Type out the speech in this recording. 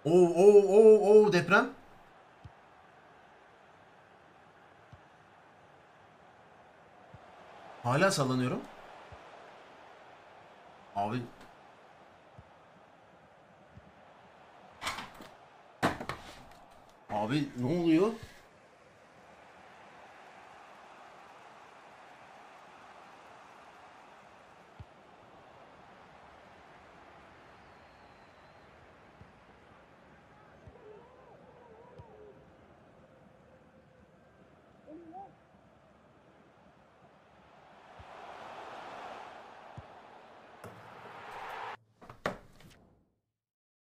Oo oo oo oo deprem. Hala sallanıyorum. Abi abi ne oluyor?